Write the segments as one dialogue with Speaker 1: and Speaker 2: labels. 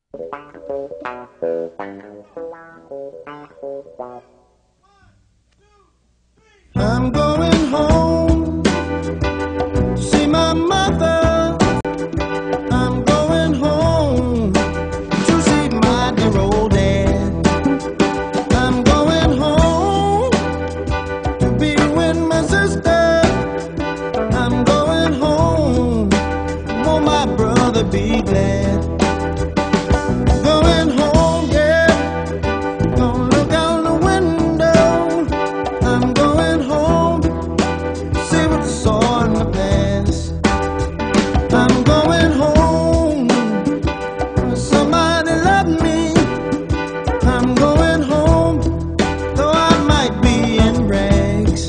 Speaker 1: I'm going home to see my mother. I'm going home to see my dear old dad. I'm going home to be with my sister. I'm going home, won't my brother be glad? Going home, yeah, gonna look out the window. I'm going home, see what I saw in the past. I'm going home, somebody love me. I'm going home, though I might be in rags.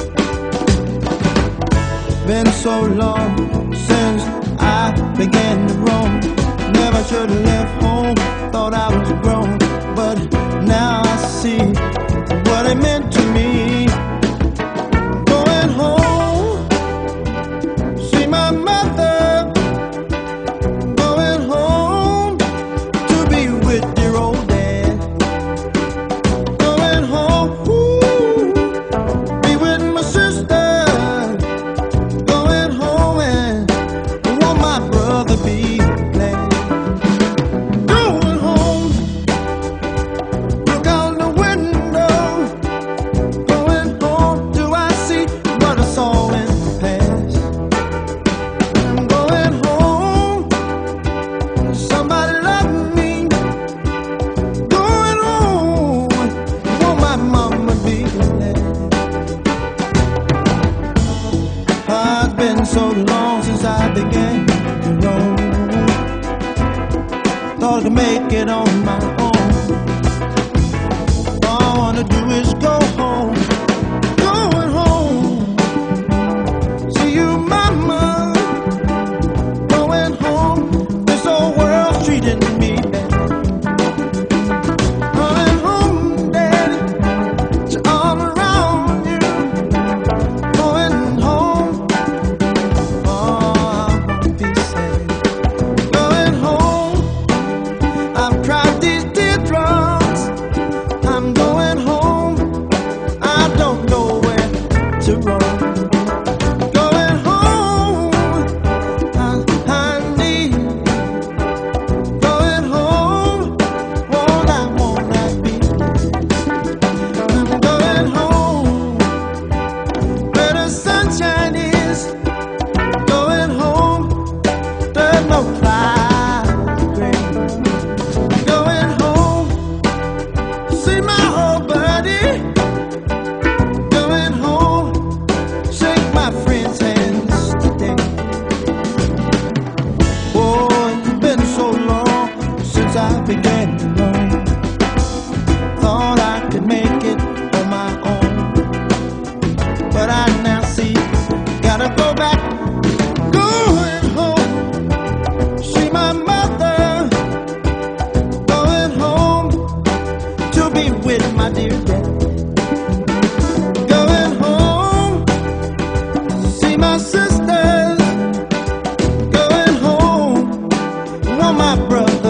Speaker 1: Been so long since I began to roam. Never should have left home, thought I was grown. But now I see what it meant to me. Going home, see my mother. Going home to be with dear old dad. Going home, ooh, be with my sister. Going home and won't my brother be glad? Going home, look out the window. Going home, do I see what I saw in the past? I'm going home, somebody love me. Going home, won't my mama be glad? It's been so long since I began to roam. Thought I could make it on my own. All I wanna do is go home. Going home, see you, mama. Going home, this old world's treating me bad. Going home, daddy, it's all around you. Going home, oh, I'll be sad. Going home, I've tried these teardrops. I'm going home, I don't know where to roam. Going home, I need. Going home, won't I be? I'm going home, where the sunshine is. Going home, there's no cloud gray. Going home, see my old buddy. Going home, shake my friend's hands today. Oh, it's been so long since I began to roam. Thought I could make it on my own, but I now see, gotta go back. Going home, see my mother. Going home to be with my dear dad. Going home to see my sisters. Going home, want my brother